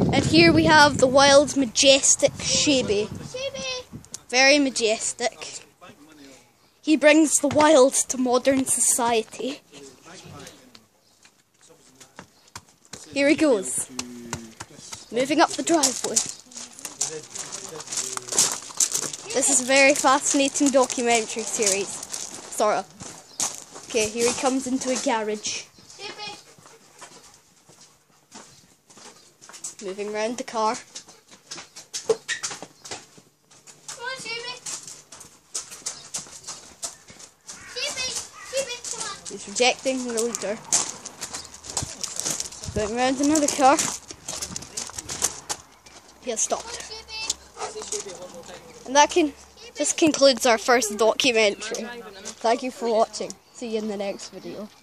And here we have the wild, majestic Shaby. Very majestic. He brings the wild to modern society. Here he goes. Moving up the driveway. This is a very fascinating documentary series. Sorta. Okay, here he comes into a garage. Moving around the car. Come on, Shaby. Shaby, come on. He's rejecting the leader. Going around another car. He has stopped. And this concludes our first documentary. Thank you for watching. See you in the next video.